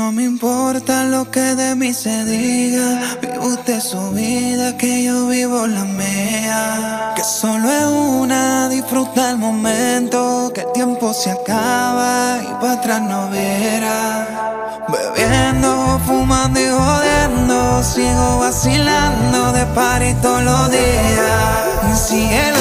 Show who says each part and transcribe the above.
Speaker 1: No me importa lo que de mí se diga, vive usted su vida, que yo vivo la mía. Que solo es una, disfruta el momento, que el tiempo se acaba y para atrás no verá. Bebiendo, fumando y jodiendo, sigo vacilando de party todos los días. Y sigue